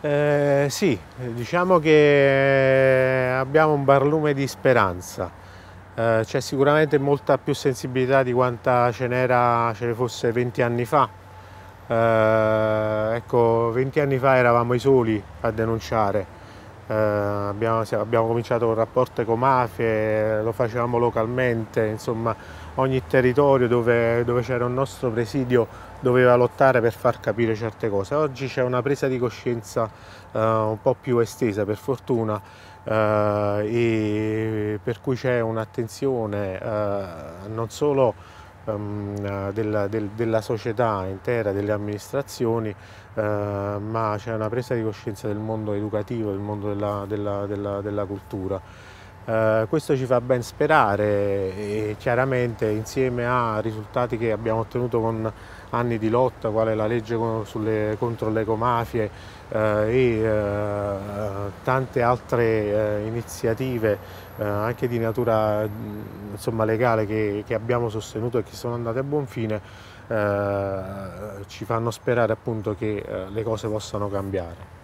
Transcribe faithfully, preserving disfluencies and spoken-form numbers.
Eh, sì, diciamo che abbiamo un barlume di speranza. Eh, c'è sicuramente molta più sensibilità di quanta ce n'era, ce ne fosse venti anni fa. Eh, ecco, venti anni fa eravamo i soli a denunciare. Eh, abbiamo, abbiamo cominciato con rapporto ecomafie, lo facevamo localmente, insomma ogni territorio dove, dove c'era un nostro presidio doveva lottare per far capire certe cose. Oggi c'è una presa di coscienza eh, un po' più estesa, per fortuna, eh, e per cui c'è un'attenzione eh, non solo ehm, della, del, della società intera, delle amministrazioni, eh, ma c'è una presa di coscienza del mondo educativo, del mondo della, della, della, della cultura. Eh, questo ci fa ben sperare e chiaramente insieme a risultati che abbiamo ottenuto con anni di lotta, quale la legge sulle, contro le ecomafie eh, e eh, tante altre eh, iniziative eh, anche di natura insomma, legale che, che abbiamo sostenuto e che sono andate a buon fine, eh, ci fanno sperare appunto che eh, le cose possano cambiare.